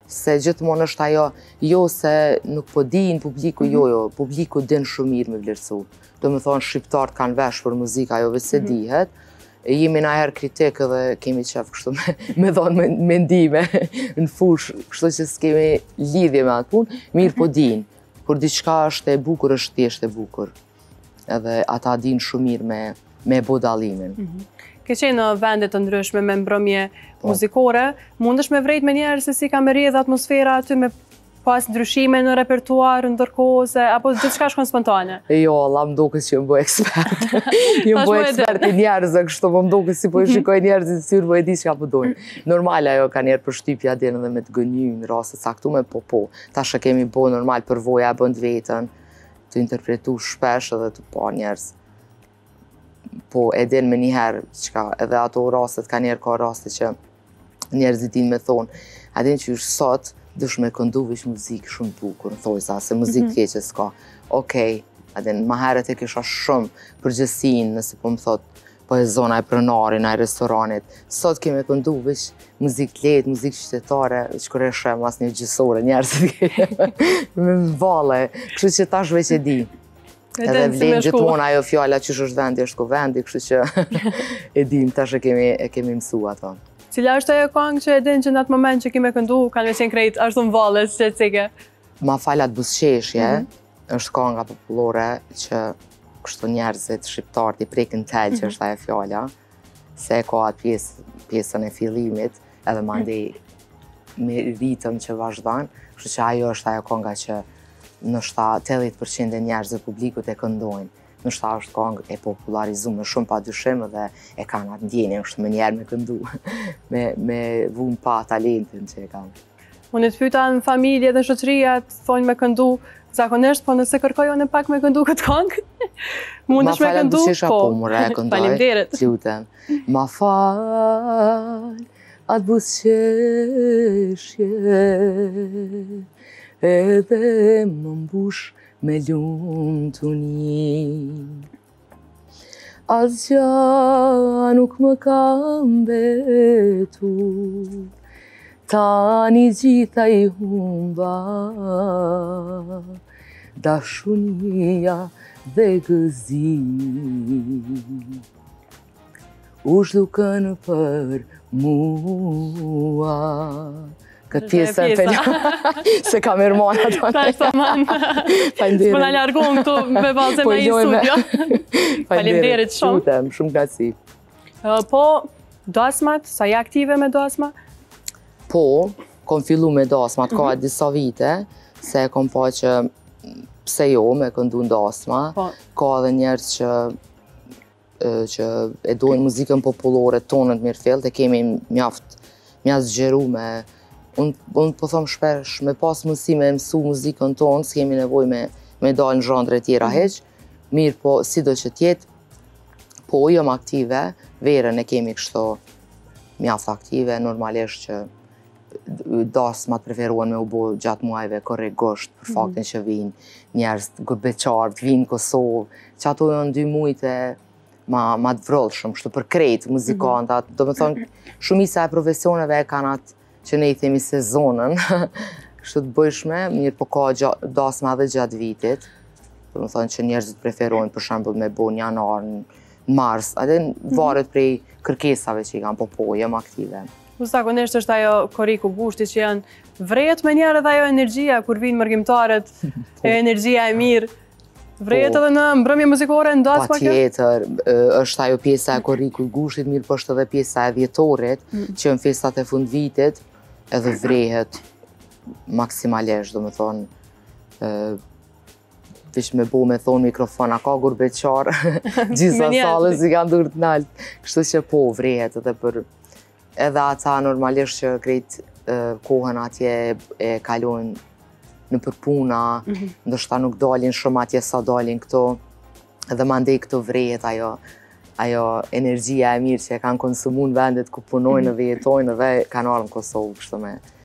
Se gjithmonë është ajo, jo se nuk po din publiku, jo, publiku din shumë mirë me vlerësu. Do me thonë, shqiptarët kanë vesh për muzika, ajo veç se dihet. Jemi na herë kritikë dhe kemi qef kështu me dhonë mendime në fush, kështu që s'kemi lidhje me atë punë, mirë po din. Kur diçka është e bukur, është thjesht e bukur. Edhe ata din shumë mirë me bo dallimin. Ke qenë në vendet të ndryshme me mbrëmje muzikore, mundesh me vrejt me njerë se si ka me rrjedh atmosfera aty me pas ndryshime në repertuar, ndërkohëse, apo gjithçka shkon spontane? Jo, Allah më duket që më bëj ekspert. Jo më bëj ekspert i njerëzve, kështu më duket si po i shikoj njerëzit syrë, po e di çka po dojnë. Normal ajo ka njerë përshtypja djenë dhe me të gënjy në raste caktume, po. Tash e kemi bo normal përvoja e bënd vetën, të interpretu shpesh edhe të pa njerëz. Po e din me njëherë qka edhe ato rastet ka njerë ka raste që njerëzit din me thonë a din që është sot dush me këndu vish muzikë shumë bukur në thojsa se muzikë keqe s'ka okej, a din ma herët e kisha shumë përgjësin nëse po më thot po e zona e pronarin, a e restoranit sot keme këndu vish muzikë letë, muzikë qytetare që kërë e shem as një gjësore njerëzit me vale, kështu që tash veç e di. Edhe vlen gjithmonë ajo fjalla që është vendi, është ku vendi, kështu që e dim, tash e kemi mësu ato. Cila është ajo këngë që e din që në atë moment që kime këndu, kanë me qenë krejt, ashtu në valës që e cike? Ma falat busqeshje, është kënga popullore që kështu njerëzit shqiptarët i prekin tel që është ajo fjalla, se ka atë pjesën e fillimit, edhe mandej me ritëm që vazhdan, kështu që ajo është ajo kënga që nështë 80% e njerëzve publikut e këndojnë. Nështë është këngë e popularizume shumë pa dyshim dhe e kanë atë ndjenjën kështë me njerë me këndu, me vun pa talentin që e kanë. Unë të pyta në familje dhe shoqëria të thonë me këndu zakonisht, po nëse kërkojnë e pak me këndu këtë këngë, mundesh me këndu? Po, mure e këndoj. Faleminderit. Lutem. Ma fal, atë busqeshje, edhe më mbush me lumë të një. Asgja nuk më ka mbetu, tani gjitha i humba, dashunia dhe gëzimi. U zhdukën për mua. Këtë pjesë e se ka mirë mona të anë. Ta manë. S'po në largohëm këtu me bazë me i studio. Faleminderit shumë. Lutem, shumë knaqësi. Po, dasmat, sa je aktive me dasma? Po, kom fillu me dasmat, ka disa vite, se kom pa që pse jo me këndu në dasma. Ka edhe njerës që e dojnë muzikën popullore tonët mirë fillë, të kemi mjaft zgjeru me unë po thom shpesh, me pas mundësi me mësu muzikën tonë, s'kemi nevoj me dalë në zhandre tjera heq. Mirë po, si do që tjetë, po jom aktive, verën e kemi kështu mjaft aktive, normalisht që dasmat preferuan me u bo gjatë muajve korrigosht për faktin që vinë njerëz beqartë, vinë Kosovë, që ato janë 2 mujtë ma të vrollshëm, kështu për krejt muzikantat. Do me thonë, shumisa e profesioneve e kanë atë që ne i themi sezonën, kështu të bëjshme, mirë po ka dasma dhe gjatë vitit, do me thonë që njerëzit preferojnë për shembull me bo në janar, në mars, atë varet prej kërkesave që i kanë, po jam aktive. Zakonisht është ajo koriku gushti që janë vrejet me njerë edhe ajo energjia, kur vinë mërgjimtarët, energjia e mirë. Vrejet edhe në mbrëmje muzikore në dasma kjo? Patjetër, është ajo pjesa e koriku gushtit, mirë po është edhe pjesa e dhjetorit, që në festat e fund vitit, edhe vrejet maksimalisht, do me thonë, vish me bo me thonë mikrofona, ka gurbeqar, gjitha salës i kanë dur të naltë, kështu që po vrejet edhe për edhe ata normalisht që krejt kohën atje e kalojnë në përpuna, ndoshta nuk dalin shumë atje sa dalin këto, edhe mandej këto vrejet ajo energjia e mirë që e kanë konsumu në vendet ku punojnë dhe jetojnë dhe kanë arë në Kosovë, kështu